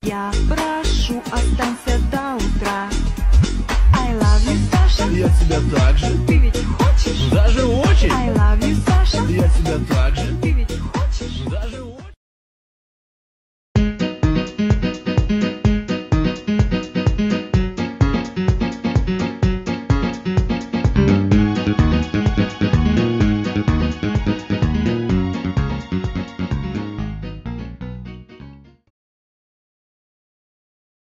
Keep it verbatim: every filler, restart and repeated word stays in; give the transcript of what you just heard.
Я прошу, останься до утра. I love you, Саша. Я тебя также. Ты ведь хочешь? Даже